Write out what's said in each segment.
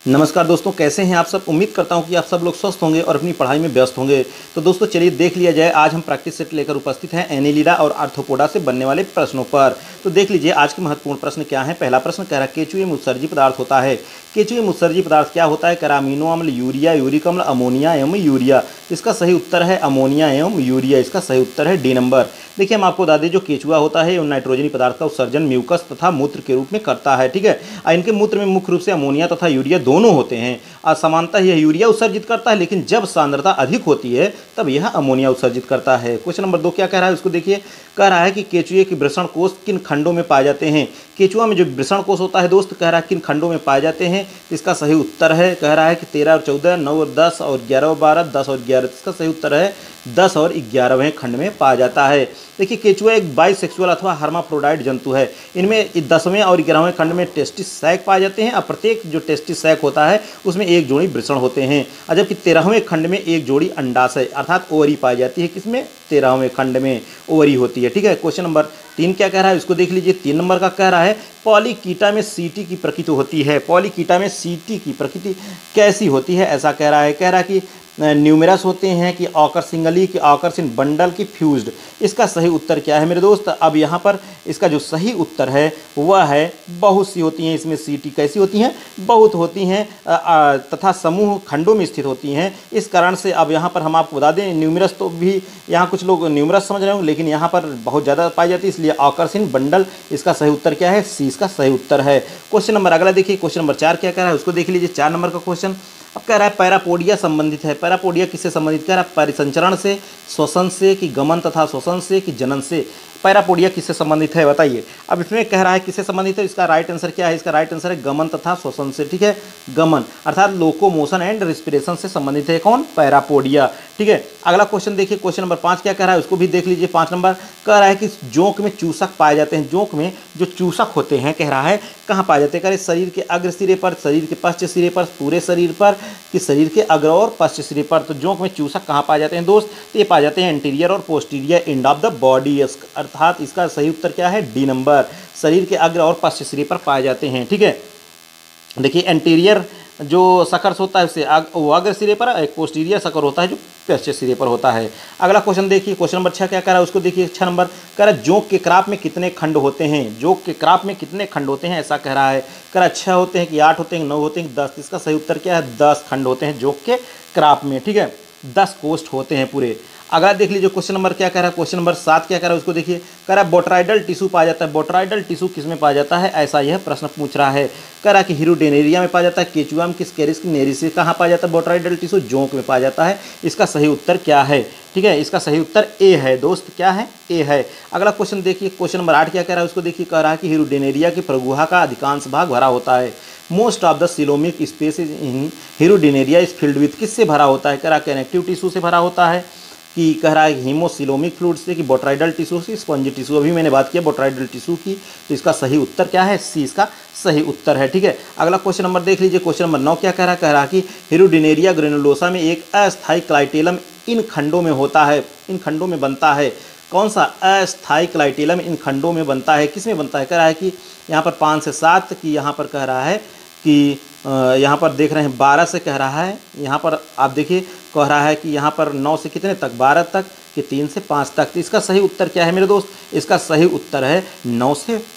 नमस्कार दोस्तों, कैसे हैं आप सब। उम्मीद करता हूं कि आप सब लोग स्वस्थ होंगे और अपनी पढ़ाई में व्यस्त होंगे। तो दोस्तों चलिए देख लिया जाए, आज हम प्रैक्टिस सेट लेकर उपस्थित हैं एनीलिडा और आर्थ्रोपोडा से बनने वाले प्रश्नों पर। तो देख लीजिए आज के महत्वपूर्ण प्रश्न क्या है। पहला प्रश्न कह रहा है केचुए में उत्सर्जी पदार्थ होता है। केचुए में उत्सर्जी पदार्थ क्या होता है। कह रहा अमीनो अम्ल, यूरिया, यूरिक अम्ल, अमोनिया एवं यूरिया। इसका सही उत्तर है अमोनिया एवं यूरिया। इसका सही उत्तर है डी नंबर। देखिए हम आपको बता दें, जो केचुआ होता है नाइट्रोजनी पदार्थ का उत्सर्जन म्यूकस तथा मूत्र के रूप में करता है। ठीक है, इनके मूत्र में मुख्य रूप से अमोनिया तथा यूरिया दोनों होते हैं। असमानता यह यूरिया उत्सर्जित करता है, लेकिन जब सांद्रता अधिक होती है तब यह अमोनिया उत्सर्जित करता है। क्वेश्चन नंबर 2 क्या कह रहा है उसको देखिए। कह रहा है कि केचुए के वृषण कोष किन खंडों में पाए जाते हैं। केचुआ में जो वृषण कोष होता है दोस्त, कह रहा है किन खंडों में पाए जाते हैं। इसका सही उत्तर है, कह रहा है कि 13 और 14, 9 और 10 और 11 और 12, 10 और 11। इसका सही उत्तर है 10 और 11वें खंड में पाया जाता है। देखिए केचुआ एक बाइसेक्सुअल अथवा हर्माफ्रोडाइट जंतु है। इनमें 10वें और 11वें खंड में टेस्टिस सैक पाए जाते हैं और प्रत्येक जो टेस्टिस सैक होता है उसमें एक जोड़ी वृषण होते हैं। और जबकि 13वें खंड में एक जोड़ी अंडाशय अर्थात ओवरी पाई जाती है। किसमें? 13वें खंड में ओवरी होती है। ठीक है, क्वेश्चन नंबर 3 क्या कह रहा है उसको देख लीजिए। 3 नंबर का कह रहा है पॉलीकीटा में सीटी की प्रकृति होती है। पॉलीकीटा में सीटी की प्रकृति कैसी होती है, ऐसा कह रहा है। कह रहा है कि न्यूमेरस होते हैं कि ऑकर सिंगली की ऑकर्स इन बंडल की फ्यूज्ड। इसका सही उत्तर क्या है मेरे दोस्त। अब यहाँ पर इसका जो सही उत्तर है वह है बहुत सी होती हैं। इसमें सीटी कैसी होती हैं? बहुत होती हैं तथा समूह खंडों में स्थित होती हैं। इस कारण से अब यहाँ पर हम आपको बता दें, न्यूमेरस तो भी यहाँ कुछ लोग न्यूमेरस समझ रहे होंगे, लेकिन यहाँ पर बहुत ज़्यादा पाई जाती है, इसलिए ऑकर्स इन बंडल। इसका सही उत्तर क्या है? सी इसका सही उत्तर है। क्वेश्चन नंबर अगला देखिए, क्वेश्चन नंबर 4 क्या कह रहा है उसको देख लीजिए। 4 नंबर का क्वेश्चन अब कह रहा है पैरापोडिया संबंधित है। पैरापोडिया किससे संबंधित? कह रहा है परिसंचरण से, श्वसन से, कि गमन तथा श्वसन से, कि जनन से। पैरापोडिया किससे संबंधित है बताइए। अब इसमें कह रहा है किससे संबंधित है। इसका राइट आंसर क्या है? इसका राइट आंसर है गमन तथा श्वसन से। ठीक है, गमन अर्थात लोकोमोशन एंड रेस्पिरेशन से संबंधित है कौन? पैरापोडिया। ठीक है, अगला क्वेश्चन देखिए, क्वेश्चन नंबर 5 क्या कह रहा है उसको भी देख लीजिए। 5 नंबर कह रहा है कि जोंक में चूसक पाए जाते हैं। जोंक में जो चूसक होते हैं कह रहा है कहाँ पाए जाते हैं। कह रहे शरीर के अग्र सिरे पर, शरीर के पश्च सिरे पर, पूरे शरीर पर, कि शरीर के अग्र और पश्च सिरे पर। तो जोंक में चूसक कहाँ पाए जाते हैं दोस्त? तो ये पाए जाते हैं एंटीरियर और posterior end of the body. अर्थात इसका सही उत्तर क्या है? D number. शरीर के अग्र और पश्च सिरे पर पाए जाते हैं। ठीक है, देखिए एंटीरियर जो सकर्स होता है उससे वो अग्र सिरे पर, एक पोस्टीरियर सकर होता है जो पश्च सिरे पर होता है। अगला क्वेश्चन देखिए, क्वेश्चन नंबर 6 क्या कह रहा है उसको देखिए। 6 नंबर कह रहा है जोंक के क्राप में कितने खंड होते हैं। जोंक के क्राप में कितने खंड होते हैं ऐसा कह रहा है। कह रहा है 6 होते हैं कि 8 होते हैं, 9 होते हैं, 10। इसका सही उत्तर क्या है? 10 खंड होते हैं जोंक के क्राप में। ठीक है, 10 कोष्ठ होते हैं पूरे। अगला देख लीजिए क्वेश्चन नंबर क्या कह रहा है। क्वेश्चन नंबर 7 क्या कह रहा है उसको देखिए। कह रहा है बोट्राइडल टिश्यू पाया जाता है। बोट्राइडल टिश्यू किस में पाया जाता है, ऐसा यह प्रश्न पूछ रहा है। कह रहा है कि हिरुडेनेरिया में पाया जाता है। केचुआ में किस कैरिस की नेरी से कहाँ पाया जाता है बोट्राइडल टिश्यू? जोंक में पाया जाता है। इसका सही उत्तर क्या है? ठीक है, इसका सही उत्तर ए है दोस्त। क्या है? ए है। अगला क्वेश्चन देखिए, क्वेश्चन नंबर 8 क्या कह रहा है उसको देखिए। कह रहा है कि हिरुडेनेरिया की प्रगुहा का अधिकांश भाग भरा होता है। Most of the coelomic space in hirudinaria is filled with. किससे भरा होता है? कह रहा है कनेक्टिव टिश्यू से भरा होता है, कि कह रहा है हीमोसिलोमिक फ्लूइड से, कि बोट्राइडल टिश्यू से, स्पंजी टिश्यू। अभी मैंने बात किया बोट्राइडल टिश्यू की, तो इसका सही उत्तर क्या है? सी इसका सही उत्तर है। ठीक है, अगला क्वेश्चन नंबर देख लीजिए। क्वेश्चन नंबर 9 क्या कह रहा है। कह रहा है कि हिरुडिनेरिया ग्रेनुलोसा में एक अस्थायी क्लाइटेलम इन खंडों में होता है, इन खंडों में बनता है। कौन सा अस्थायी क्लाइटेलम इन खंडों में बनता है? किस में बनता है? कह रहा है कि यहाँ पर 5 से 7, कि यहाँ पर कह रहा है कि यहाँ पर देख रहे हैं 12 से कह रहा है। यहाँ पर आप देखिए कह रहा है कि यहाँ पर 9 से कितने तक? 12 तक, कि 3 से 5 तक। तो इसका सही उत्तर क्या है मेरे दोस्त? इसका सही उत्तर है 9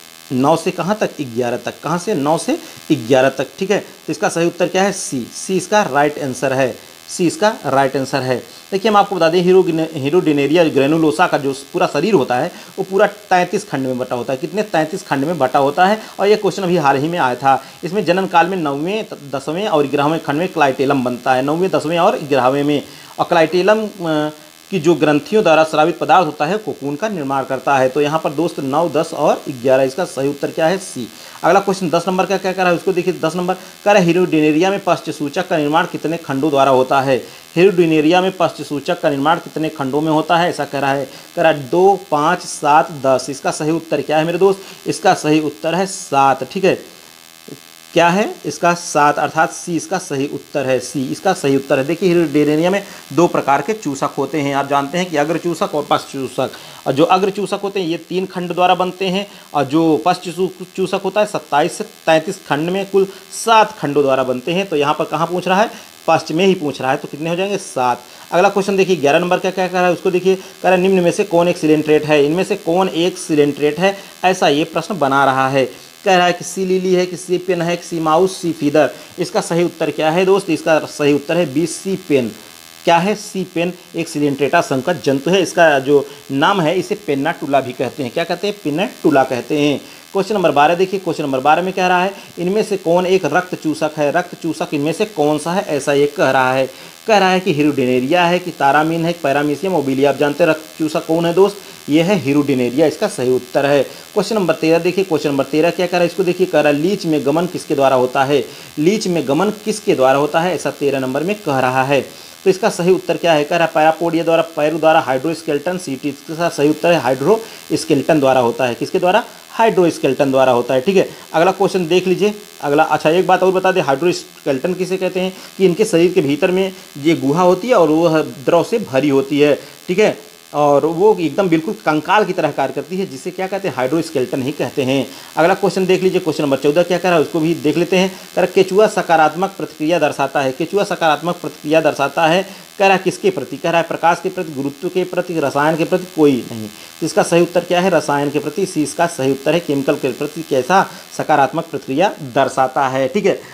से कहाँ तक? 11 तक। कहाँ से? 9 से 11 तक। ठीक है, तो इसका सही उत्तर क्या है? सी। सी इसका राइट आंसर है। सी इसका राइट आंसर है। देखिए हम आपको बता दें, हिरुडिनेरिया ग्रेनुलोसा का जो पूरा शरीर होता है वो पूरा 33 खंड में बटा होता है। कितने? 33 खंड में बटा होता है। और ये क्वेश्चन अभी हाल ही में आया था। इसमें जनन काल में 9वें, 10वें और 11वें खंड में क्लाइटेलम बनता है। 9वें, 10वें और 11वें में। और क्लाइटेलम की जो ग्रंथियों द्वारा स्रावित पदार्थ होता है कोकून का निर्माण करता है। तो यहाँ पर दोस्त 9, 10 और 11। इसका सही उत्तर क्या है? सी। अगला क्वेश्चन 10 नंबर का क्या कह रहा है उसको देखिए। 10 नंबर कह रहा है हिरुडिनेरिया में पश्च सूचक का निर्माण कितने खंडों द्वारा होता है। हिरुडिनेरिया में पश्च सूचक का निर्माण कितने खंडों में होता है ऐसा कह रहा है। कह रहा है 2, 5, 7, 10। इसका सही उत्तर क्या है मेरे दोस्त? इसका सही उत्तर है 7। ठीक है, क्या है इसका 7, अर्थात सी इसका सही उत्तर है। सी इसका सही उत्तर है। देखिए हिरुडेनेरिया में 2 प्रकार के चूसक होते हैं। आप जानते हैं कि अग्र चूसक और पश्च चूसक। और जो अग्र चूसक होते हैं ये 3 खंड द्वारा बनते हैं, और जो पश्च चूसक होता है 27 से 33 खंड में कुल 7 खंडों द्वारा बनते हैं। तो यहाँ पर कहाँ पूछ रहा है, पश्च में ही पूछ रहा है, तो कितने हो जाएंगे 7। अगला क्वेश्चन देखिए 11 नंबर का क्या कह रहा है उसको देखिए, कह रहा है निम्न में से कौन एक सिलेंट्रेट है, इनमें से कौन एक सिलेंट्रेट है, ऐसा ये प्रश्न बना रहा है। कह रहा है कि सी लिली है कि सी पेन है कि सी माउस सी फीदर। इसका सही उत्तर क्या है दोस्त, इसका सही उत्तर है बी सी पेन। क्या है, सी पेन एक सिलेंट्रेटा संकट जंतु है। इसका जो नाम है इसे पेन्नाटुला भी कहते हैं। क्या कहते हैं, पेन्नाटुला कहते हैं। क्वेश्चन नंबर 12 देखिए, क्वेश्चन नंबर 12 में कह रहा है इनमें से कौन एक रक्त चूसक है, रक्त चूसक इनमें से कौन सा है, ऐसा ये कह रहा है। कह रहा है कि हिरुडेनेरिया है कि तारामीन है कि पैरामीशियम ओबिलिया। आप जानते हैं रक्त चूसक कौन है दोस्त, ये है हिरुडेनेरिया, इसका सही उत्तर है। क्वेश्चन नंबर 13 देखिए, क्वेश्चन नंबर 13 क्या कह रहा है इसको देखिए, कह रहा है लीच में गमन किसके द्वारा होता है, लीच में गमन किसके द्वारा होता है, ऐसा 13 नंबर में कह रहा है। तो इसका सही उत्तर क्या है, कह रहा है पैरापोडिया द्वारा, पैरू द्वारा हाइड्रोस्केलेटन सीटी। इसका सही उत्तर है हाइड्रोस्केलेटन द्वारा होता है। किसके द्वारा, हाइड्रोस्केलेटन द्वारा होता है। ठीक है, अगला क्वेश्चन देख लीजिए। अगला, अच्छा एक बात और बता दें, हाइड्रोस्केलेटन किसे कहते हैं कि इनके शरीर के भीतर में ये गुहा होती है और वो द्रव से भरी होती है। ठीक है, और वो एकदम बिल्कुल कंकाल की तरह कार्य करती है, जिसे क्या कहते हैं, हाइड्रोस्केलेटन ही कहते हैं। अगला क्वेश्चन देख लीजिए, क्वेश्चन नंबर 14 क्या कह रहा है उसको भी देख लेते हैं। कह रहा केचुआ सकारात्मक प्रतिक्रिया दर्शाता है, केचुआ सकारात्मक प्रतिक्रिया दर्शाता है। कह रहा है किसके प्रति, कह रहा है प्रकाश के प्रति, गुरुत्व के प्रति, रसायन के प्रति, कोई नहीं। तो इसका सही उत्तर क्या है, रसायन के प्रति। सी इसका सही उत्तर है, केमिकल के प्रति कैसा सकारात्मक प्रतिक्रिया दर्शाता है। ठीक है,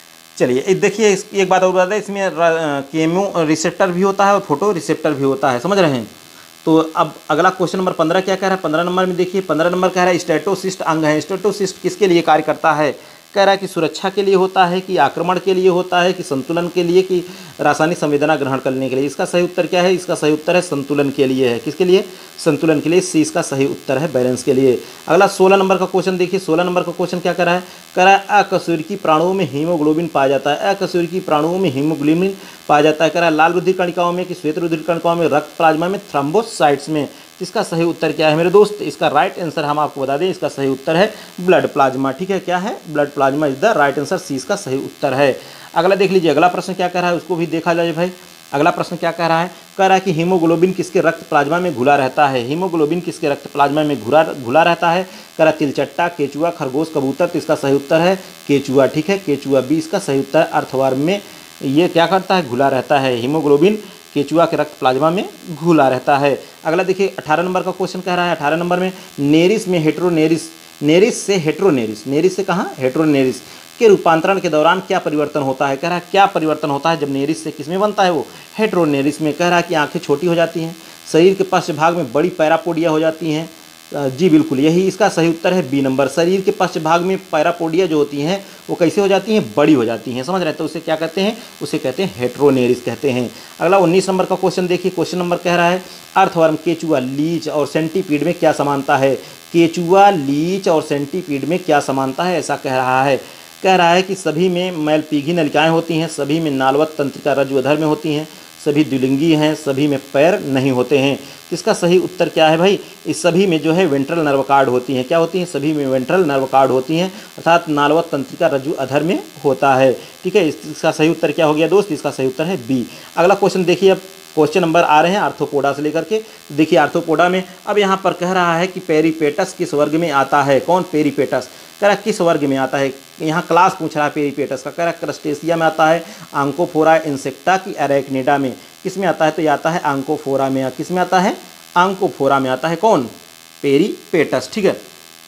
चलिए देखिए एक बात और बता दें, इसमें केमो रिसेप्टर भी होता है और फोटो रिसेप्टर भी होता है, समझ रहे हैं। तो अब अगला क्वेश्चन नंबर 15 क्या कह रहा है, 15 नंबर में देखिए, 15 नंबर कह रहा है स्टेटोसिस्ट अंग है। स्टेटोसिस्ट किसके लिए कार्य करता है, कह रहा है कि सुरक्षा के लिए होता है कि आक्रमण के लिए होता है कि संतुलन के लिए कि रासायनिक संवेदना ग्रहण करने के लिए। इसका सही उत्तर क्या है, इसका सही उत्तर है संतुलन के लिए है। किसके लिए, संतुलन के लिए। सी इसका सही उत्तर है बैलेंस के लिए। अगला 16 नंबर का क्वेश्चन देखिए, 16 नंबर का क्वेश्चन क्या कर रहा है, कह रहा है अकशेरुकी प्राणुओं में हीमोग्लोबिन पाया जाता है, अकशेरुकी प्राणुओं में हीमोग्लोबिन पाया जाता है। कह रहा है लाल रुधिर कणिकाओं में कि श्वेत रुधिर कणिकाओं में, रक्त प्लाज्मा में, थ्रोम्बोसाइट्स में। इसका सही उत्तर क्या है मेरे दोस्त, इसका राइट आंसर हम आपको बता दें, इसका सही उत्तर है ब्लड प्लाज्मा। ठीक है, क्या है, blood plasma is the right answer. C इसका सही उत्तर है। अगला देख लीजिए, अगला प्रश्न क्या कह रहा है उसको भी देखा जाए भाई। अगला प्रश्न क्या कह रहा है, कह रहा है कि हीमोग्लोबिन किसके रक्त प्लाज्मा में घुला रहता है, हीमोग्लोबिन किसके रक्त प्लाज्मा में घुला रहता है। कह रहा है तिलचट्टा, केचुआ, खरगोश, कबूतर। तो इसका सही उत्तर है केचुआ। ठीक है, केचुआ बी इसका सही उत्तर है। अर्थवर्म में ये क्या करता है, घुला रहता है। हीमोग्लोबिन केचुआ के रक्त प्लाज्मा में घुला रहता है। अगला देखिए 18 नंबर का क्वेश्चन कह रहा है, 18 नंबर में नेरिस में हेट्रोनेरिस, नेरिस से हेट्रोनेरिस, नेरिस से कहाँ, हेट्रोनेरिस के रूपांतरण के दौरान क्या परिवर्तन होता है। कह रहा है क्या परिवर्तन होता है जब नेरिस से किस में बनता है, वो हेट्रोनेरिस में। कह रहा है कि आंखें छोटी हो जाती हैं, शरीर के पश्च भाग में बड़ी पैरापोडिया हो जाती हैं। जी बिल्कुल, यही इसका सही उत्तर है बी नंबर। शरीर के पश्च भाग में पैरापोडिया जो होती हैं वो कैसे हो जाती हैं, बड़ी हो जाती हैं, समझ रहे हैं। तो उसे क्या कहते हैं, उसे कहते हैं हेट्रोनेरिस कहते हैं। अगला 19 नंबर का क्वेश्चन देखिए, क्वेश्चन नंबर कह रहा है अर्थवर्म, केचुआ, लीच और सेंटीपीड में क्या समानता है। केचुआ, लीच और सेंटीपीड में क्या समानता है, ऐसा कह रहा है। कह रहा है कि सभी में मैलपीघी नलिकाएं होती हैं, सभी में नालवत तंत्रिका रज्जु अधर में होती हैं, सभी द्विलिंगी हैं, सभी में पैर नहीं होते हैं। इसका सही उत्तर क्या है भाई, इस सभी में जो है वेंट्रल नर्व कार्ड होती हैं। क्या होती हैं, सभी में वेंट्रल नर्व कार्ड होती हैं, अर्थात नालवत तंत्रिका रज्जु अधर में होता है। ठीक है, इसका सही उत्तर क्या हो गया दोस्त, इसका सही उत्तर है बी। अगला क्वेश्चन देखिए, अब क्वेश्चन नंबर आ रहे हैं आर्थ्रोपोडा से लेकर के। देखिए आर्थ्रोपोडा में अब यहाँ पर कह रहा है कि पेरीपेटस किस वर्ग में आता है। कौन, पेरीपेटस। कह रहा है किस वर्ग में आता है, यहाँ क्लास पूछ रहा है पेरीपेटस का। कह रहा है क्रस्टेशिया में आता है, आंकोफोरा इंसेक्टा की अरेक्निडा में। किस में आता है, तो ये आता है आंकोफोरा में। किस में आता है, आंकोफोरा में आता है। कौन, पेरीपेटस। ठीक है,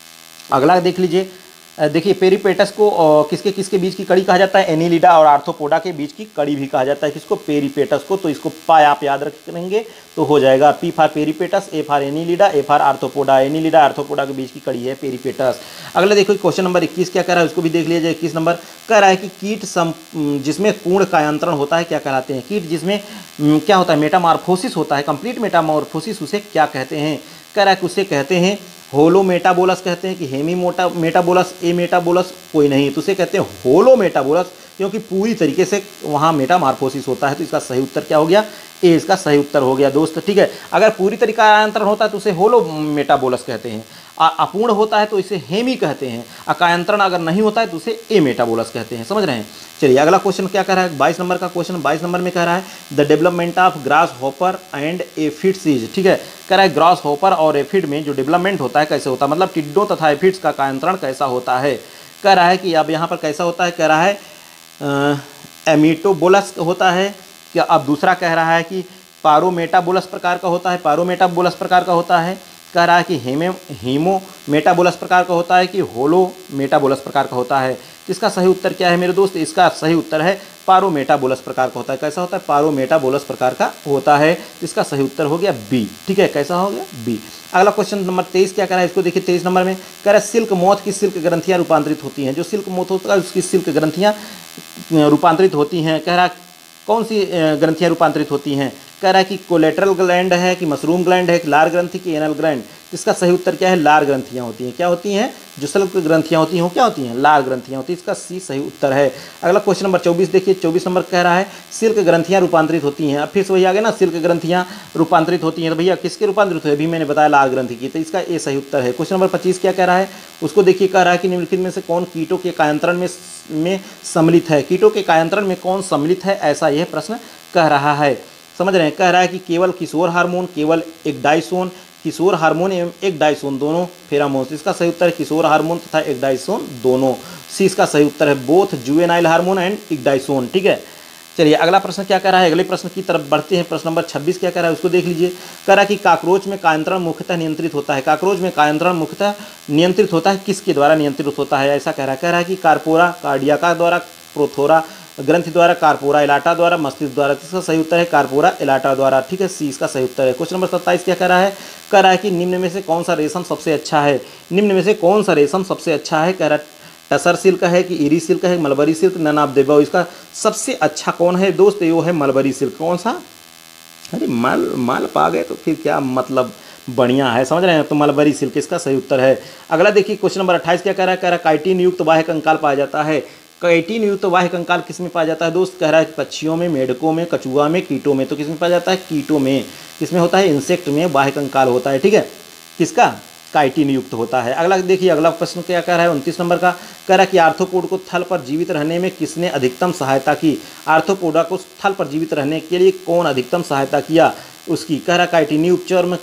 अगला देख लीजिए। देखिए पेरीपेटस को किसके किसके बीच की कड़ी कहा जाता है, एनीलिडा और आर्थ्रोपोडा के बीच की कड़ी भी कहा जाता है। किसको, पेरीपेटस को। तो इसको पाई आप याद रखेंगे तो हो जाएगा, P for peripatus, A for annelida, A for arthropoda. Annelida arthropoda के बीच की कड़ी है पेरीपेटस। अगला देखो क्वेश्चन नंबर 21 क्या कह रहा है उसको भी देख लिया जाए। 21 नंबर कह रहा है कि कीट जिसमें पूर्ण कायांतरण होता है क्या कहलाते हैं। कीट जिसमें क्या होता है, मेटामॉर्फोसिस होता है, कंप्लीट मेटामॉर्फोसिस, उसे क्या कहते हैं। कह रहा है कि उसे कहते हैं होलो मेटाबोलस कहते हैं कि हेमी मेटाबोलस, ए मेटाबोलस, कोई नहीं। तो उसे कहते हैं होलो मेटाबोलस, क्योंकि पूरी तरीके से वहाँ मेटामॉर्फोसिस होता है। तो इसका सही उत्तर क्या हो गया, ए इसका सही उत्तर हो गया दोस्त। ठीक है, अगर पूरी तरीका कायांतरण होता है तो उसे होलो मेटाबोलस कहते हैं। अपूर्ण होता है तो इसे हेमी कहते हैं, अकायंत्रण अगर नहीं होता है तो उसे एमेटाबोलस कहते हैं। समझ रहे हैं। चलिए अगला क्वेश्चन क्या कह रहा है, 22 नंबर का क्वेश्चन। 22 नंबर में कह रहा है the development of grasshopper and aphids is, ठीक है, कह रहा है ग्रास हॉपर और एफिड में जो डेवलपमेंट होता है कैसे होता है, मतलब टिड्डों तथा एफिड्स का कायंत्रण कैसा होता है। कह रहा है कि अब यहाँ पर कैसा होता है, कह रहा है एमिटोबोलस होता है क्या। अब दूसरा कह रहा है कि पारोमेटाबोलस प्रकार का होता है, पारोमेटाबोलस प्रकार का होता है। कह रहा है कि हीमो मेटाबोलस प्रकार का होता है कि होलो मेटाबोलस प्रकार का होता है। इसका सही उत्तर क्या है मेरे दोस्त, इसका सही उत्तर है पारोमेटाबोलस प्रकार का होता है। कैसा होता है, पारोमेटाबोलस प्रकार का होता है। इसका सही उत्तर हो गया बी, ठीक है, कैसा हो गया बी। अगला क्वेश्चन नंबर 23 क्या कह रहा है, इसको देखिए 23 नंबर में कह रहा है सिल्क मोथ की सिल्क ग्रंथियां रूपांतरित होती हैं। जो सिल्क मोथ होता है उसकी सिल्क ग्रंथियां रूपांतरित होती हैं। कह रहा है कौन सी ग्रंथियां रूपांतरित होती हैं। कह रहा है कि कोलेटरल ग्लैंड है कि मशरूम ग्लैंड है कि लार ग्रंथि की एनल ग्लैंड। इसका सही उत्तर क्या है, लार ग्रंथियां होती हैं। क्या होती हैं, जो सिल्क ग्रंथियां होती हैं वो क्या होती हैं, लार ग्रंथियां होती हैं। इसका सी सही उत्तर है। अगला क्वेश्चन नंबर 24 देखिए, 24 नंबर कह रहा है सिल्क ग्रंथियां रूपांतरित होती हैं। अब फिर से वही आ गया ना, सिल्क ग्रंथियां रूपांतरित होती हैं, तो भैया किसके रूपांतरित हुए, अभी मैंने बताया लार ग्रंथि की, तो इसका ए सही उत्तर है। क्वेश्चन नंबर 25 क्या कह रहा है, उसको देखिए, कह रहा है कि निम्नलिखित में से कौन कीटों के कायंत्रण में सम्मिलित है। कीटों के कायंत्रण में कौन सम्मिलित है, ऐसा यह प्रश्न कह रहा है। समझ रहे हैं। कह रहा है कि केवल किशोर हार्मोन, केवल एक डाइसोन, किशोर हार्मोन एवं एक डाइसोन दोनों फेरामोन्स। इसका सही उत्तर है किशोर हार्मोन तथा एक डाइसोन दोनों। सी इसका सही उत्तर है बोथ जुवेनाइल हार्मोन एंड एक डाइसोन, ठीक है। चलिए अगला प्रश्न क्या कह रहा है, अगले प्रश्न की तरफ बढ़ते हैं। प्रश्न नंबर 26 क्या कह रहा है, उसको देख लीजिए। कह रहा है कि काकरोच में कायंत्रण मुख्यतः नियंत्रित होता है। काकरोच में कायंत्रण मुख्यतः नियंत्रित होता है, किसके द्वारा नियंत्रित होता है, ऐसा कह रहा है कि कार्पोरा कार्डियाका द्वारा, प्रोथोरा ग्रंथि द्वारा, कार्पोरा एलाटा द्वारा, मस्तिष्क द्वारा। इसका सही उत्तर है कार्पोरा एलाटा द्वारा, ठीक है, सी इसका सही उत्तर है। क्वेश्चन नंबर 27 क्या कह रहा है, कह रहा है कि निम्न में से कौन सा रेशम सबसे अच्छा है। निम्न में से कौन सा रेशम सबसे अच्छा है। कह रहा है टसर सिल्क है कि इरी सिल्क है, mulberry silk, none of the above. इसका सबसे अच्छा कौन है दोस्त, वो है मलबरी सिल्क। कौन सा, अरे माल पा गए तो फिर क्या मतलब, बढ़िया है, समझ रहे हैं, तो मलबरी सिल्क इसका सही उत्तर है। अगला देखिए क्वेश्चन नंबर 28 क्या कह रहा है, कह रहा है काइटिन युक्त बाह्य कंकाल पाया जाता है। काइटिन युक्त बाह्य कंकाल किस में पाया जाता है दोस्त, कह रहा है पक्षियों में, मेढकों में, कछुआ में, कीटों में। तो किस में पाया जाता है, कीटों में। किसमें होता है, इंसेक्ट में बाह्य कंकाल होता है, ठीक है, किसका, काइटिन युक्त होता है। अगला देखिए, अगला प्रश्न क्या कह रहा है 29 नंबर का, कह रहा है कि आर्थ्रोपोड को थल पर जीवित रहने में किसने अधिकतम सहायता की। आर्थ्रोपोडा को थल पर जीवित रहने के लिए कौन अधिकतम सहायता किया उसकी। कह रहा है काइटिन युक्त चर्म,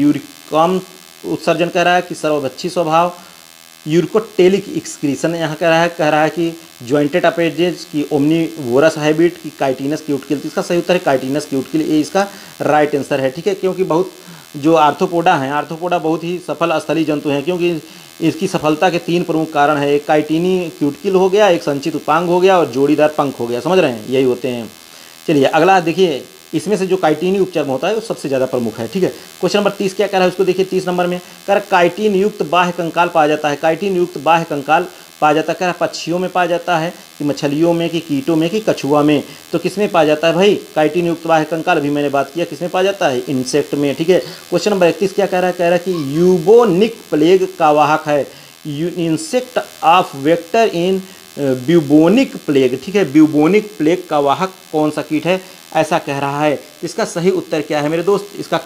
यूरिकम उत्सर्जन कह रहा है कि सर्वभक्षी स्वभाव, यूरिकोटेलिक एक्सक्रीशन यहाँ कह रहा है कि जॉइंटेड अपेजेज की ओमनीवोरस हैबिट की काइटिनस क्यूटिकल। इसका सही उत्तर है काइटिनस क्यूटिकल, ये इसका राइट आंसर है, ठीक है। क्योंकि बहुत जो आर्थ्रोपोडा हैं, आर्थ्रोपोडा बहुत ही सफल स्थलीय जंतु हैं, क्योंकि इसकी सफलता के 3 प्रमुख कारण है। एक काइटिनी क्यूटिकल हो गया, एक संचित उपांग हो गया और जोड़ीदार पंख हो गया, समझ रहे हैं, यही होते हैं। चलिए अगला देखिए, इसमें से जो काइटिनी उपचर्म होता है वो सबसे ज़्यादा प्रमुख है, ठीक है। क्वेश्चन नंबर 30 क्या कह रहा है, उसको देखिए 30 नंबर में कह रहा है काइटिन युक्त बाह्य कंकाल पाया जाता है। काइटिन युक्त बाह्य कंकाल पाया जाता है, कह रहा है पक्षियों में पाया जाता है कि मछलियों में कि कीटों में कि कछुआ में। तो किस में पाया जाता है भाई, काइटिन युक्त बाह्य कंकाल, अभी मैंने बात किया किस में पाया जाता है, इंसेक्ट में, ठीक है। क्वेश्चन नंबर 31 क्या कह रहा है, कह रहा है कि यूबोनिक प्लेग का वाहक है। Insect of vector in bubonic plague, ठीक है, ब्यूबोनिक प्लेग का वाहक कौन सा कीट है, ऐसा कह रहा है। इसका सही उत्तर क्या है मेरे दोस्त, इसका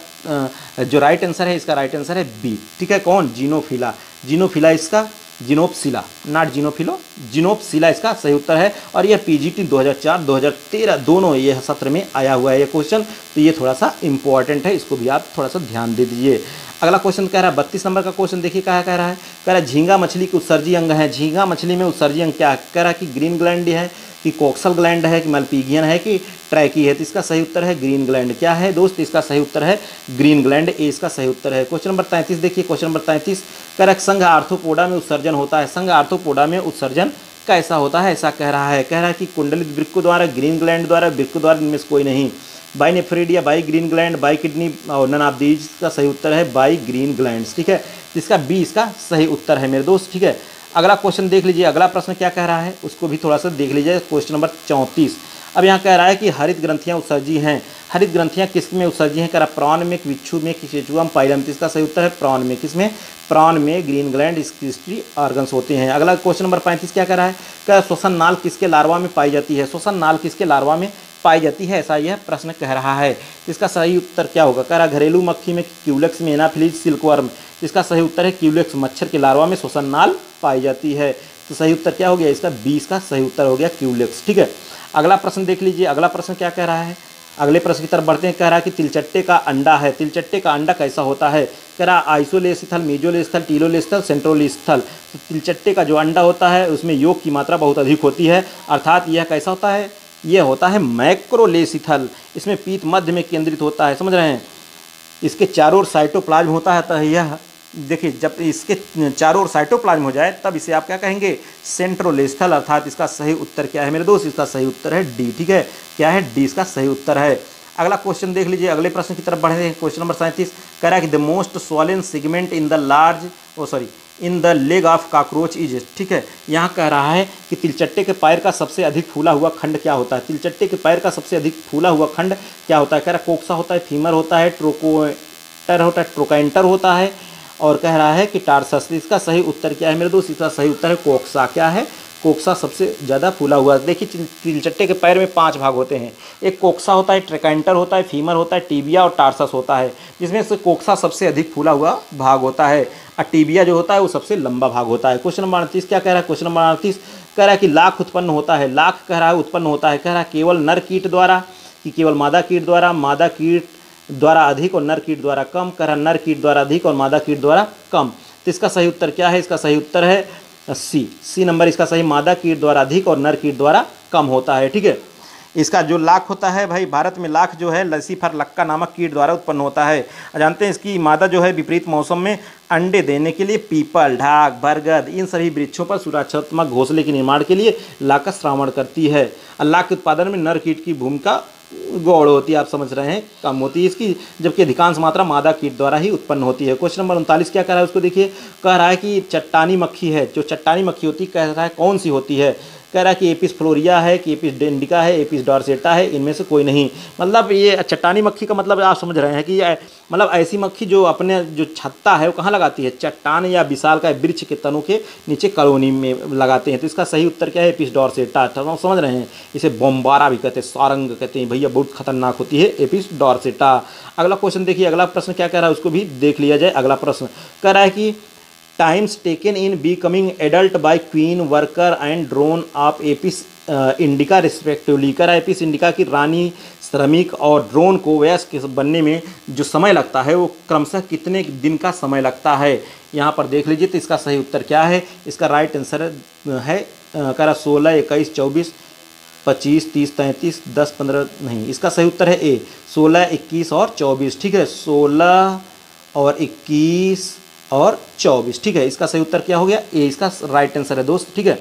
जो राइट आंसर है, इसका राइट आंसर है बी, ठीक है। कौन, जीनोफिला। जीनोफिला इसका, जिनोप्सिला, नॉट जीनोफिलो, जिनोप्सिला इसका सही उत्तर है। और यह पीजीटी 2004 2013 दोनों ये सत्र में आया हुआ है ये क्वेश्चन, तो ये थोड़ा सा इंपॉर्टेंट है, इसको भी आप थोड़ा सा ध्यान दे दीजिए। अगला क्वेश्चन कह रहा है 32 नंबर का क्वेश्चन देखिए, क्या कह रहा है, कह रहा है झींगा मछली के उत्सर्जी अंग है। झींगा मछली में उत्सर्जी अंग क्या, कह रहा है कि ग्रीन ग्लैंड है कि कोक्सल ग्लैंड है कि मल्पीगियन है कि ट्रैकी है। तो इसका सही उत्तर है ग्रीन ग्लैंड। क्या है दोस्त, इसका सही उत्तर है ग्रीन ग्लैंड, ए इसका सही उत्तर है। क्वेश्चन नंबर 33 देखिए, क्वेश्चन नंबर 33 कह रहा है संघ आर्थ्रोपोडा में उत्सर्जन होता है। संघ आर्थ्रोपोडा में उत्सर्जन कैसा होता है, ऐसा कह रहा है। कह रहा है कि कुंडलित वृक्क द्वारा, ग्रीन ग्लैंड द्वारा, वृक्क द्वारा, इनमें से कोई नहीं। By nephridia, by green gland, by kidney और नन ऑफ दीज का सही उत्तर है बाई ग्रीन ग्लैंड्स, ठीक है। इसका बी इसका सही उत्तर है मेरे दोस्त, ठीक है। अगला क्वेश्चन देख लीजिए, अगला प्रश्न क्या कह रहा है उसको भी थोड़ा सा देख लीजिए। क्वेश्चन नंबर 34 अब यहाँ कह रहा है कि हरित ग्रंथियाँ उत्सर्जी हैं। हरित ग्रंथियाँ किस में उत्सर्जी हैं, कह रहा प्राण में, विच्छु में, केचुआ में, पाइलम। इसका सही उत्तर है प्राण में। किसमें, प्राण में ग्रीन ग्लैंड एक्सक्रीटरी ऑर्गन्स होते हैं। अगला क्वेश्चन नंबर 35 क्या कह रहा है, कह श्वसन नाल किसके लार्वा में पाई जाती है। श्वसन नाल किसके लार्वा में पाई जाती है, ऐसा यह प्रश्न कह रहा है। इसका सही उत्तर क्या होगा? कह रहा घरेलू मक्खी में क्यूलेक्स में एनाफिलीज सिल्कवर्म। इसका सही उत्तर है क्यूलेक्स मच्छर के लार्वा में श्वसन नाल पाई जाती है। तो सही उत्तर क्या हो गया? इसका 20 का सही उत्तर हो गया क्यूलेक्स। ठीक है, अगला प्रश्न देख लीजिए। अगला प्रश्न क्या कह रहा है? अगले प्रश्न की तरफ बढ़ते हैं। कह रहा है कि तिलचट्टे का अंडा है, तिलचट्टे का अंडा कैसा होता है? कह रहा आइसोलेस्थल, मेजोलेस्थल, टीलोलेस्थल, सेंट्रोलेस्थल। तो तिलचट्टे का जो अंडा होता है उसमें योग की मात्रा बहुत अधिक होती है, अर्थात यह कैसा होता है? यह होता है मैक्रोलेस्थल। इसमें पीत मध्य में केंद्रित होता है, समझ रहे हैं? इसके चारों ओर साइटोप्लाज्म होता है। तो यह देखिए, जब इसके चारों ओर साइटोप्लाज्म हो जाए तब इसे आप क्या कहेंगे? सेंट्रोलेस्थल। अर्थात इसका सही उत्तर क्या है मेरे दोस्त? इसका सही उत्तर है डी। ठीक है, क्या है? डी इसका सही उत्तर है। अगला क्वेश्चन देख लीजिए। अगले प्रश्न की तरफ बढ़े हैं। क्वेश्चन नंबर 37 कह रहा है कि the most swollen segment in the in the leg of cockroach is. ठीक है, यहाँ कह रहा है कि तिलचट्टे के पैर का सबसे अधिक फूला हुआ खंड क्या होता है? तिलचट्टे के पैर का सबसे अधिक फूला हुआ खंड क्या होता है? कह रहा है कोक्सा होता है, फीमर होता है, ट्रोकैंटर होता है, और कह रहा है कि टार्सस। इसका सही उत्तर क्या है मेरे दोस्त? इसका सही उत्तर है कोक्सा। क्या है? कोक्सा सबसे ज़्यादा फूला हुआ। देखिए, तिलचट्टे के पैर में 5 भाग होते हैं। एक कोक्सा होता है, ट्रोकैंटर होता है, फीमर होता है, टीबिया और टार्सस होता है, जिसमें से कोक्सा सबसे अधिक फूला हुआ भाग होता है और टीबिया जो होता है वो सबसे लंबा भाग होता है। क्वेश्चन नंबर 38 क्या कह रहा है? क्वेश्चन नंबर 38 कह रहा है कि लाख उत्पन्न होता है। लाख कह रहा है उत्पन्न होता है, कह रहा है केवल नर कीट द्वारा कि केवल मादा कीट द्वारा? मादा कीट द्वारा अधिक और नर कीट द्वारा कम। कह रहा नर कीट द्वारा अधिक और मादा कीट द्वारा कम। तो इसका सही उत्तर क्या है? इसका सही उत्तर है सी नंबर। इसका सही मादा कीट द्वारा अधिक और नर कीट द्वारा कम होता है। ठीक है, इसका जो लाख होता है भाई, भारत में लाख जो है लसीफर लक्का नामक कीट द्वारा उत्पन्न होता है। जानते हैं इसकी मादा जो है विपरीत मौसम में अंडे देने के लिए पीपल, ढाक, बरगद इन सभी वृक्षों पर सुरक्षात्मक घोंसले के निर्माण के लिए लाख का श्रावण करती है। और लाख के उत्पादन में नर कीट की भूमिका गौड़ होती है, आप समझ रहे हैं, कम होती है इसकी, जबकि अधिकांश मात्रा मादा कीट द्वारा ही उत्पन्न होती है। क्वेश्चन नंबर 39 क्या कह रहा है? उसको देखिए। कह रहा है कि चट्टानी मक्खी है, जो चट्टानी मक्खी होती है, कह रहा है कौन सी होती है? कह रहा है कि एपिस फ्लोरिया है, कि एपिस इंडिका है, एपिस डॉर्सेटा है, इनमें से कोई नहीं। मतलब ये चट्टानी मक्खी का मतलब आप समझ रहे हैं कि मतलब ऐसी मक्खी जो अपने जो छत्ता है वो कहाँ लगाती है? चट्टान या विशाल का वृक्ष के तनों के नीचे कॉलोनी में लगाते हैं। तो इसका सही उत्तर क्या है? Apis dorsata. समझ रहे हैं? इसे बोम्बारा भी कहते हैं, सारंग कहते हैं भैया, बहुत खतरनाक होती है एपिस डॉर्सेटा। अगला क्वेश्चन देखिए। अगला प्रश्न क्या कह रहा है उसको भी देख लिया जाए। अगला प्रश्न कह रहा है कि times taken in becoming adult by queen, worker and drone of Apis indica respectively. कह रहा है एपिस इंडिका की रानी, श्रमिक और ड्रोन को वयस्क बनने में जो समय लगता है वो क्रमशः कितने दिन का समय लगता है? यहाँ पर देख लीजिए। तो इसका सही उत्तर क्या है? इसका राइट आंसर है कह रहा 16, 21, 24, 25, 30, 33, 10, 15 नहीं। इसका सही उत्तर है ए 16, 21 और 24। ठीक है, 16 और 21 और 24। ठीक है, इसका सही उत्तर क्या हो गया? ए इसका राइट आंसर है दोस्त। ठीक है,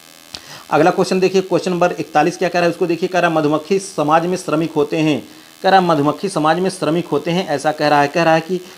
अगला क्वेश्चन देखिए। क्वेश्चन नंबर 41 क्या कह रहा है उसको देखिए। कह रहा है मधुमक्खी समाज में श्रमिक होते हैं। कह रहा है मधुमक्खी समाज में श्रमिक होते हैं, ऐसा कह रहा है। कह रहा है कि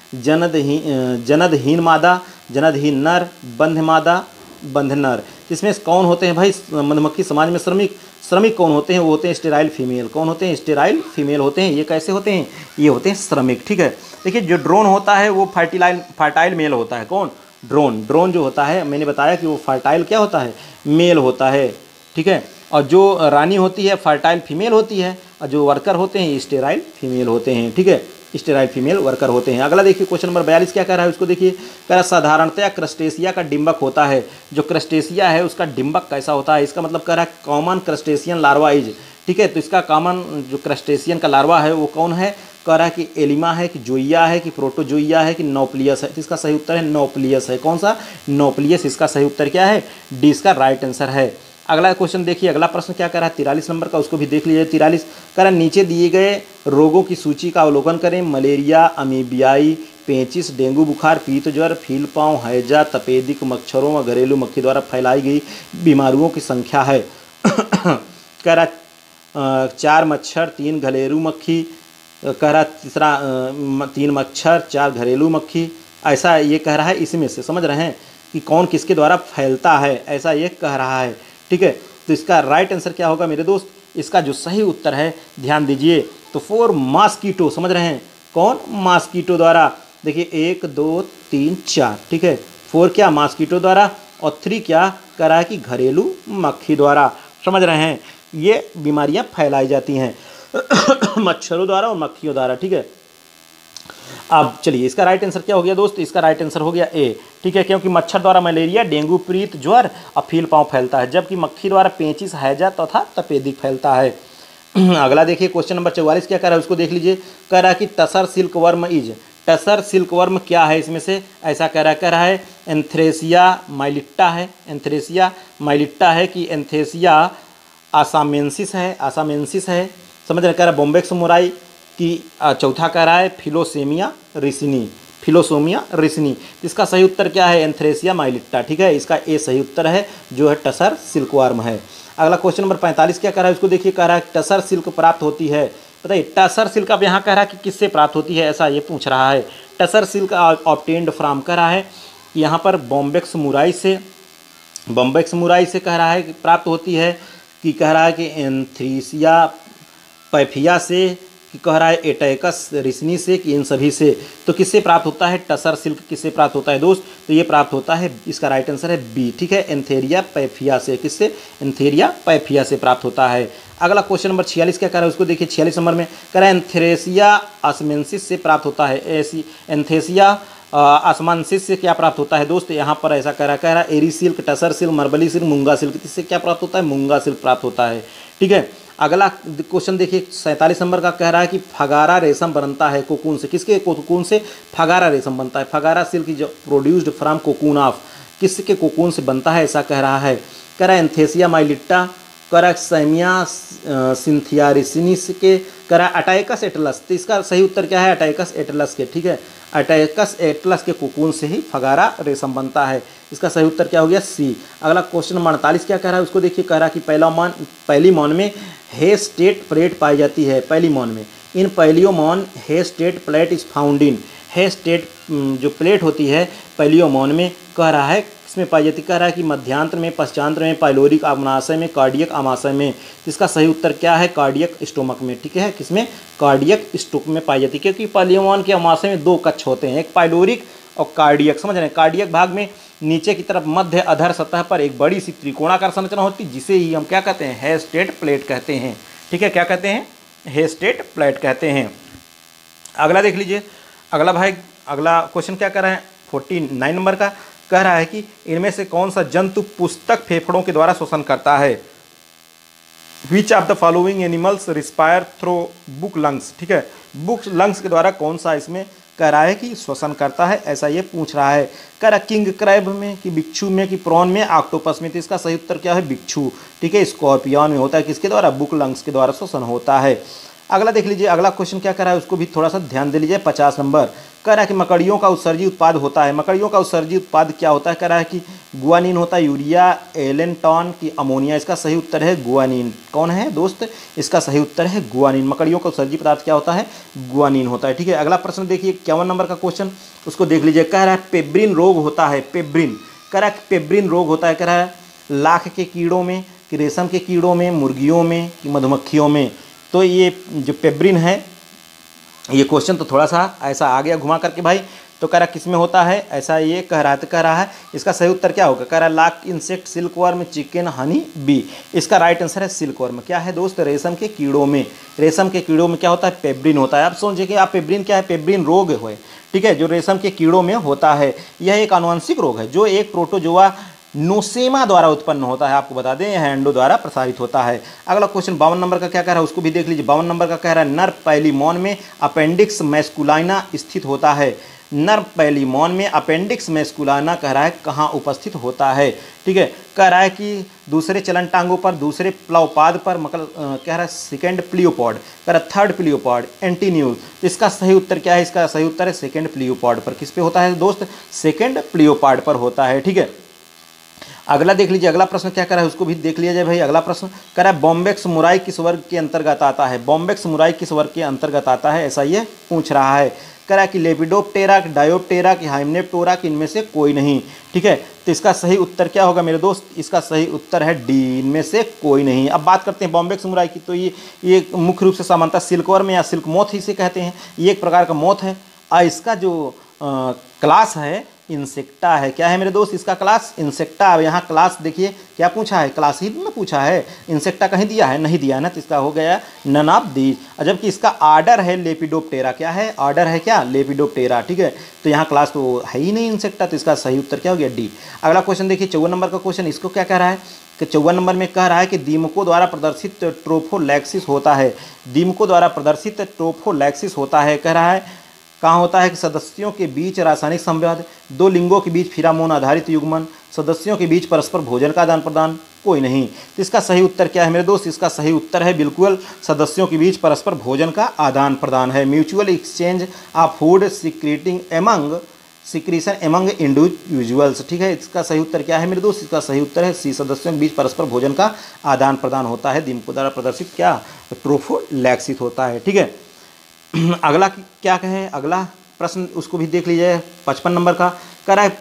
जनदहीन मादा, जनदहीन नर, बंध मादा, बंध नर। इसमें कौन होते हैं भाई मधुमक्खी समाज में श्रमिक? श्रमिक कौन होते हैं? वो होते हैं स्टेराइल फीमेल। कौन होते हैं? स्टेराइल फीमेल होते हैं। ये कैसे होते हैं? ये होते हैं श्रमिक। ठीक है, देखिए जो ड्रोन होता है वो फर्टाइल मेल होता है। कौन? ड्रोन जो होता है, मैंने बताया कि वो फर्टाइल क्या होता है? मेल होता है। ठीक है, और जो रानी होती है फर्टाइल फीमेल होती है, और जो वर्कर होते हैं स्टेराइल फीमेल होते हैं। ठीक है, स्टेराइल फीमेल वर्कर होते हैं। अगला देखिए क्वेश्चन नंबर 42 क्या कह रहा है उसको देखिए। कह रहा साधारणतया क्रस्टेशिया का डिम्बक होता है। जो क्रस्टेशिया है उसका डिम्बक कैसा होता है? इसका मतलब कह रहा है कॉमन क्रस्टेशियन लार्वा इज। ठीक है, तो इसका कॉमन जो क्रस्टेशियन का लार्वा है वो कौन है? कह रहा है कि एलिमा है, कि जोइया है, कि प्रोटोजोइया है, कि नोप्लियस है। तो इसका सही उत्तर है नोप्लियस है। कौन सा? नोप्लियस। इसका सही उत्तर क्या है? डी इसका राइट आंसर है। अगला क्वेश्चन देखिए। अगला प्रश्न क्या कह रहा है? 43 नंबर का, उसको भी देख लीजिए। 43 कह रहा है नीचे दिए गए रोगों की सूची का अवलोकन करें। मलेरिया, अमीबियाई, पेचिस, डेंगू बुखार, पीत ज्वर, फील पाँव, हैजा, तपेदिक मच्छरों व घरेलू मक्खी द्वारा फैलाई गई बीमारियों की संख्या है। कह रहा 4 मच्छर, 3 घरेलू मक्खी। कह रहा तीसरा 3 मच्छर, 4 घरेलू मक्खी। ऐसा ये कह रहा है। इसमें से समझ रहे हैं कि कौन किसके द्वारा फैलता है, ऐसा ये कह रहा है। ठीक है, तो इसका राइट आंसर क्या होगा मेरे दोस्त? इसका जो सही उत्तर है ध्यान दीजिए, तो 4 मॉस्किटो। समझ रहे हैं? कौन? मॉस्किटो द्वारा। देखिए 1, 2, 3, 4। ठीक है, 4 क्या? मॉस्किटो द्वारा, और 3 क्या कह रहा है कि घरेलू मक्खी द्वारा। समझ रहे हैं? ये बीमारियां फैलाई जाती हैं। मच्छरों द्वारा और मक्खियों द्वारा, ठीक है। अब चलिए इसका राइट आंसर क्या हो गया दोस्त, इसका राइट आंसर हो गया ए, ठीक है, क्योंकि मच्छर द्वारा मलेरिया, डेंगू, प्रीत, ज्वर और फील पाँव फैलता है, जबकि मक्खी द्वारा पेचिस, हैजा तथा तपेदिक फैलता है। अगला देखिए क्वेश्चन नंबर 44 क्या कह रहा है उसको देख लीजिए। कह रहा है कि tussar silk worm is, tussar silk worm क्या है इसमें से, ऐसा कह रहा है एंथ्रेसिया माइलिट्टा है, एंथ्रेसिया माइलिट्टा है कि एंथ्रेसिया आसामेंसिस है, आसामेंसिस है, समझ रहे। कह रहा है बॉम्बेक्स मोराई की, चौथा कह रहा है फिलोसेमिया रिसिनी, फिलोसोमिया रिसिनी। इसका सही उत्तर क्या है, एंथ्रेसिया माइलिट्टा, ठीक है, इसका ए सही उत्तर है जो है टसर सिल्कवर्म है। अगला क्वेश्चन नंबर 45 क्या कह रहा है उसको देखिए। कह रहा है टसर सिल्क प्राप्त होती है, बताइए टसर सिल्क अब यहाँ कह रहा है कि किससे प्राप्त होती है, ऐसा ये पूछ रहा है। टसर सिल्क ऑब्टेन्ड फ्रॉम कह रहा है कि यहाँ पर बॉम्बेक्स मुराई से, बॉम्बेक्स मुराई से कह रहा है कि प्राप्त होती है, कि कह रहा है कि एंथ्रीसिया पैफिया से, कि कह रहा है एटैकस रिसनी से, कि इन सभी से। तो किससे प्राप्त होता है टसर सिल्क, किससे प्राप्त होता है दोस्त, तो ये प्राप्त होता है, इसका राइट आंसर है बी, ठीक है, एंथेरिया पैफिया से, किससे, एंथेरिया पैफिया से प्राप्त होता है। अगला क्वेश्चन नंबर 46 क्या कह रहा है उसको देखिए। 46 नंबर में कह रहा है एंथ्रेसिया आसमेंसिस से प्राप्त होता है, ऐसी एंथेसिया आसमानसिस से क्या प्राप्त होता है दोस्त, यहाँ पर ऐसा कह रहा है eri silk, tussar silk, mulberry silk, muga silk, इससे क्या प्राप्त होता है, मूंगा सिल्क प्राप्त होता है, ठीक है। अगला क्वेश्चन देखिए 47 नंबर का कह रहा है कि फगारा रेशम बनता है कोकून से, किसके कोकून से, फगारा रेशम बनता है, फगारा सिल्क जो प्रोड्यूस्ड फ्रॉम कोकून ऑफ, किसके कोकून से बनता है, ऐसा कह रहा है। कह रहा है एंथेसिया माइलिट्टा, कह रहा है सैमिया सिंथियारिसिनिस के, कह रहा है अटैकस एटलस, तो इसका सही उत्तर क्या है, अटैकस एटलस के, ठीक है, अटैकस एटलस के कोकून से ही फगारा रेशम बनता है, इसका सही उत्तर क्या हो गया सी। अगला क्वेश्चन नंबर 48 क्या कह रहा है उसको देखिए। कह रहा है कि पहली मौन में हे स्टेट प्लेट पाई जाती है, पहली मौन में, इन पहलियों मौन हे स्टेट प्लेट इज फाउंड इन, हे स्टेट जो प्लेट होती है पहलियों मौन में, कह रहा है किसमें पाई जाती, कह रहा है कि मध्यांतर में, पश्चांतर में, पाइलोरिक आमाशय में, कार्डियक आमाशय में, इसका सही उत्तर क्या है, कार्डियक स्टोमक में, ठीक है, किसमें, कार्डियक स्टोमक में पाई जाती है, क्योंकि पहलियों मौन के आमाशय में दो कक्ष होते हैं, एक पाइलोरिक और कार्डियक, समझ रहे हैं। कार्डियक भाग में नीचे की तरफ मध्य अधर सतह पर एक बड़ी सी त्रिकोणाकार संरचना होती है, जिसे ही हम क्या कहते हैं, हे स्टेट प्लेट कहते हैं, ठीक है, क्या कहते हैं, हे स्टेट प्लेट कहते हैं। अगला देख लीजिए। अगला भाई अगला क्वेश्चन क्या कर रहे हैं 49 नंबर का, कह रहा है कि इनमें से कौन सा जंतु पुस्तक फेफड़ों के द्वारा श्वसन करता है, which of the following animals respire through book lungs, ठीक है, बुक लंग्स के द्वारा कौन सा इसमें कह रहा है कि श्वसन करता है, ऐसा ये पूछ रहा है। कह रहा किंग क्रैब में, कि बिच्छू में, कि प्रॉन में, ऑक्टोपस में, तो इसका सही उत्तर क्या है, बिच्छू, ठीक है, स्कॉर्पियन में होता है, किसके द्वारा, बुक लंग्स के द्वारा श्वसन होता है। अगला देख लीजिए। अगला क्वेश्चन क्या कर रहा है उसको भी थोड़ा सा ध्यान दे लीजिए। 50 नंबर कह रहा है कि मकड़ियों का उत्सर्जी उत्पाद होता है, मकड़ियों का उत्सर्जी उत्पाद क्या होता है, कह रहा है कि गुआनिन होता है, यूरिया, एलेंटॉन की अमोनिया, इसका सही उत्तर है गुआनिन। कौन है दोस्त, इसका सही उत्तर है गुआनिन। मकड़ियों का उत्सर्जी पदार्थ क्या होता है, गुआनिन होता है, ठीक है। अगला प्रश्न देखिए 51 नंबर का क्वेश्चन, उसको देख लीजिए। कह रहा है पेब्रिन रोग होता है, पेब्रिन, कह रहा है पेब्रिन रोग होता है, कह रहा है लाख के कीड़ों में, कि रेशम के कीड़ों में, मुर्गियों में, कि मधुमक्खियों में। तो ये जो पेब्रिन है, ये क्वेश्चन तो थोड़ा सा ऐसा आ गया घुमा करके भाई, तो कह रहा किस में होता है, ऐसा ये कह रहा है। इसका सही उत्तर क्या होगा, कह रहा है lac, insect, silkworm, chicken, honey, bee. इसका राइट आंसर है सिल्कवर्म। क्या है दोस्त, रेशम के कीड़ों में, रेशम के कीड़ों में क्या होता है, पेब्रिन होता है। आप समझिए कि आप पेब्रिन क्या है, पेब्रिन रोग है, ठीक है, जो रेशम के कीड़ों में होता है। यह एक आनुवंशिक रोग है जो एक प्रोटोजोआ नोसेमा द्वारा उत्पन्न होता है, आपको बता दें, यह एंडो द्वारा प्रसारित होता है। अगला क्वेश्चन 52 नंबर का क्या कह रहा है उसको भी देख लीजिए। 52 नंबर का कह रहा है नर पैलिमोन में अपेंडिक्स मैस्कुलाइना स्थित होता है, नर पैलिमोन में अपेंडिक्स मैस्कुलाइना कह रहा है कहाँ उपस्थित होता है, ठीक है। कह रहा है कि दूसरे चलन टांगों पर, दूसरे प्लवपाद पर, कह रहा है सेकेंड प्लियोपॉड, कह रहा है थर्ड प्लियोपॉड, एंटीन्यूज। इसका सही उत्तर क्या है, इसका सही उत्तर है सेकेंड प्लियोपॉड पर। किस पे होता है दोस्त, सेकेंड प्लियोपॉड पर होता है, ठीक है। अगला देख लीजिए। अगला प्रश्न क्या कर रहा है उसको भी देख लिया जाए भाई। अगला प्रश्न कह रहा है बॉम्बेक्स मुराई किस वर्ग के अंतर्गत आता है, बॉम्बेक्स मुराई किस वर्ग के अंतर्गत आता है, ऐसा ये पूछ रहा है। कह रहा है कि लेपिडोप्टेरा, डायोप्टेरा, कि हाइमेप्टोरा, कि इनमें से कोई नहीं, ठीक है। तो इसका सही उत्तर क्या होगा मेरे दोस्त, इसका सही उत्तर है डी, इनमें से कोई नहीं। अब बात करते हैं बॉम्बेक्स मुराई की, तो ये मुख्य रूप से सामान्यतः सिल्कवर्म या सिल्क मोथ ही से कहते हैं। ये एक प्रकार का मोथ है और इसका जो क्लास है इंसेक्टा है। क्या है मेरे दोस्त, इसका क्लास इंसेक्टा। अब यहाँ क्लास देखिए क्या पूछा है, क्लास ही में पूछा है, इंसेक्टा कहीं दिया है, नहीं दिया है ना, तो इसका हो गया नन ऑफ दी। जबकि इसका आर्डर है लेपिडोप्टेरा। क्या है, आर्डर है क्या, लेपिडोप्टेरा, ठीक है। तो यहाँ क्लास तो है ही नहीं इंसेक्टा, तो इसका सही उत्तर क्या हो गया, डी। अगला क्वेश्चन देखिए 54 नंबर का क्वेश्चन, इसको क्या कह रहा है कि 54 नंबर में कह रहा है कि दीमकों द्वारा प्रदर्शित ट्रोफोलैक्सिस होता है। दीमकों द्वारा प्रदर्शित ट्रोफोलैक्सिस होता है, कह रहा है कहाँ होता है कि सदस्यों के बीच रासायनिक संवाद, दो लिंगों के बीच फिरामोन आधारित युग्मन, सदस्यों के बीच परस्पर भोजन का आदान प्रदान, कोई नहीं। तो इसका सही उत्तर क्या है मेरे दोस्त, इसका सही उत्तर है बिल्कुल सदस्यों के बीच परस्पर भोजन का आदान प्रदान है। Mutual exchange of food secretion among individuals, ठीक है। इसका सही उत्तर क्या है मेरे दोस्त, इसका सही उत्तर है सी, सदस्यों के बीच परस्पर भोजन का आदान प्रदान होता है, दीमकों द्वारा प्रदर्शित क्या ट्रोफोलैक्सिस होता है, ठीक है। अगला क्या कहें, अगला प्रश्न उसको भी देख लीजिए 55 नंबर का, कह रहा है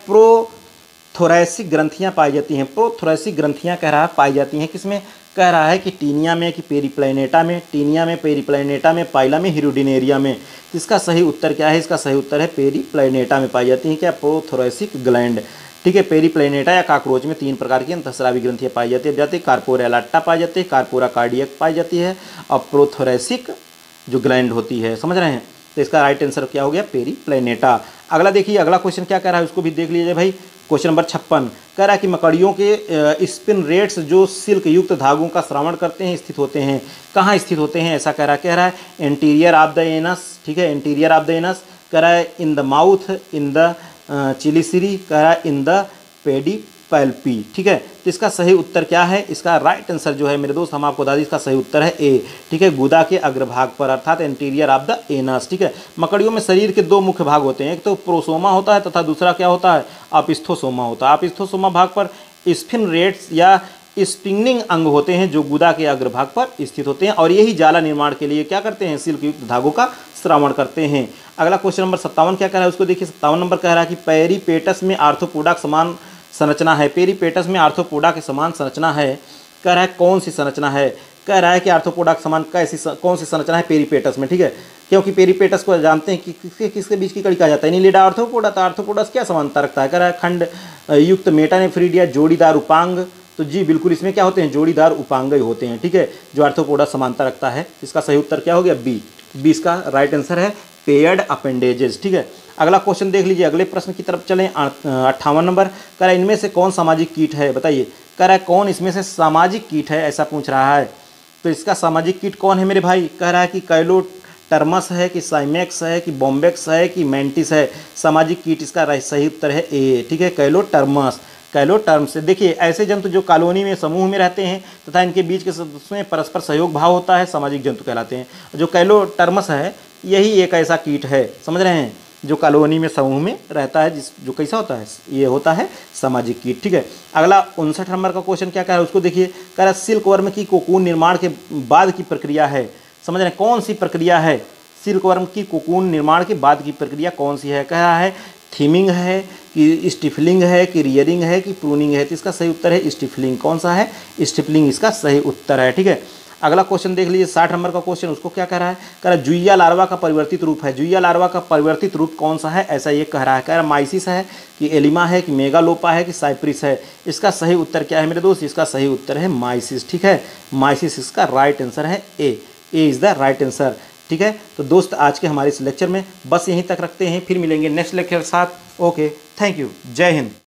प्रोथोरैसिक ग्रंथियां पाई जाती हैं। प्रोथोरैसिक ग्रंथियां कह रहा है पाई जाती हैं किसमें, कह रहा है कि टीनिया में, कि पेरिप्लैनेटा में, टीनिया में, पेरिप्लैनेटा में, पाइला में, हिरुडिनेरिया में। इसका सही उत्तर क्या है, इसका सही उत्तर है पेरिप्लैनेटा में पाई जाती हैं क्या, प्रोथोरैसिक ग्लैंड, ठीक है। पेरिप्लैनेटा या काकरोच में 3 प्रकार की अंतःस्रावी ग्रंथियां पाई जाती है, कार्पोरा एलाटा पाई जाती है, कार्पोरा कार्डियक पाई जाती है, और प्रोथोरैसिक जो ग्लैंड होती है, समझ रहे हैं। तो इसका राइट आंसर क्या हो गया, पेरिप्लैनेटा। अगला देखिए, अगला क्वेश्चन क्या कह रहा है उसको भी देख लीजिए भाई। क्वेश्चन नंबर 56 कह रहा है कि मकड़ियों के स्पिन रेट्स जो सिल्क युक्त धागों का श्रवण करते हैं स्थित होते हैं, कहाँ स्थित होते हैं, ऐसा कह रहा है एंटीरियर ऑफ द एनस, ठीक है, एंटीरियर ऑफ द एनस, कह रहा है in the mouth, in the chelicerae, कह रहा है इन द पेडिपल्पी, ठीक है। तो इसका सही उत्तर क्या है, इसका राइट आंसर जो है मेरे दोस्त हम आपको बता दें, इसका सही उत्तर है ए, ठीक है, गुदा के अग्रभाग पर, अर्थात एंटीरियर ऑफ द एनस, ठीक है। मकड़ियों में शरीर के 2 मुख्य भाग होते हैं, एक तो प्रोसोमा होता है तथा दूसरा क्या होता है, अपिस्थोसोमा होता है। अपिस्थोसोमा भाग पर स्पिन रेट्स या स्पिनिंग अंग होते हैं जो गुदा के अग्रभाग पर स्थित होते हैं, और यही जाला निर्माण के लिए क्या करते हैं, सिल्क युक्त धागों का श्रवण करते हैं। अगला क्वेश्चन नंबर 57 क्या कह रहा है उसको देखिए। 57 नंबर कह रहा है कि पेरिपेटस में आर्थ्रोपोडा के समान संरचना है। पेरिपेटस में आर्थ्रोपोडा के समान संरचना है, कह रहा है कौन सी संरचना है, कह रहा है कि आर्थ्रोपोडा के समान कौन सी संरचना है पेरिपेटस में, ठीक है। क्योंकि पेरिपेटस को जानते हैं कि किसके बीच की कड़ी कहा जाता है, एनिलिडा आर्थ्रोपोडा। तो आर्थ्रोपोडा से क्या समानता रखता है, कह रहा है खंड युक्त मेटानेफ्रिड या जोड़ीदार उपांग। तो जी बिल्कुल, इसमें क्या होते हैं, जोड़ीदार उपांग ही होते हैं, ठीक है, जो आर्थ्रोपोडा समानता रखता है। इसका सही उत्तर क्या हो गया, बी। बी इसका राइट आंसर है, पेयर्ड अपेंडेजेस, ठीक है। अगला क्वेश्चन देख लीजिए, अगले प्रश्न की तरफ चलें। 58 नंबर कह रहा है इनमें से कौन सामाजिक कीट है, बताइए, कह रहा है कौन इसमें से सामाजिक कीट है, ऐसा पूछ रहा है। तो इसका सामाजिक कीट कौन है मेरे भाई, कह रहा है कि कैलोटर्मस है, कि साइमेक्स है, कि बॉम्बेक्स है, कि मैंटिस है। सामाजिक कीट इसका सही उत्तर है ए, ठीक है, कैलोटर्मस। कैलोटर्म्स से देखिए, ऐसे जंतु जो कॉलोनी में समूह में रहते हैं तथा इनके बीच के सदस्यों में परस्पर सहयोग भाव होता है, सामाजिक जंतु कहलाते हैं। जो कैलोटर्मस है यही एक ऐसा कीट है, समझ रहे हैं, जो कॉलोनी में समूह में रहता है, जो कैसा होता है, ये होता है सामाजिक कीट, ठीक है। अगला 59 नंबर का क्वेश्चन क्या कह रहा है उसको देखिए। कह रहा है सिल्क वर्म की कोकून निर्माण के बाद की प्रक्रिया है, समझ रहे हैं, कौन सी प्रक्रिया है, सिल्क वर्म की कोकून निर्माण के बाद की प्रक्रिया कौन सी है। कह रहा है थीमिंग है, कि स्टिफलिंग है, कि रियरिंग है, कि प्रूनिंग है। तो इसका सही उत्तर है स्टिफलिंग। कौन सा है, स्टिफलिंग इसका सही उत्तर है, ठीक है। अगला क्वेश्चन देख लीजिए 60 नंबर का क्वेश्चन, उसको क्या कह रहा है, कह रहा है जुइया लार्वा का परिवर्तित रूप है। जुइया लार्वा का परिवर्तित रूप कौन सा है, ऐसा ये कह रहा है। कह रहा है माइसिस है, कि एलिमा है, कि मेगालोपा है, कि साइप्रिस है। इसका सही उत्तर क्या है मेरे दोस्त, इसका सही उत्तर है माइसिस, ठीक है। माइसिस इसका राइट आंसर है A is the right answer, ठीक है। तो दोस्त आज के हमारे इस लेक्चर में बस यहीं तक रखते हैं, फिर मिलेंगे नेक्स्ट लेक्चर के साथ। ओके, थैंक यू, जय हिंद।